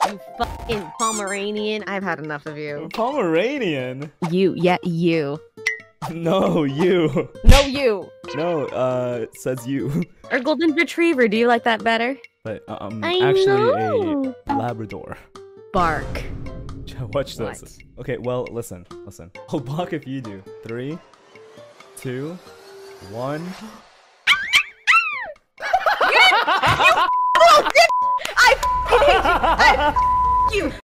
You fucking Pomeranian. I've had enough of you. Pomeranian? You. Yeah, you. No, you. No, you. No, it says you. Or golden retriever. Do you like that better? But I'm I actually know. a Labrador. Bark. Watch this. What? Okay, well, listen. I'll block if you do. 3, 2, 1. I you.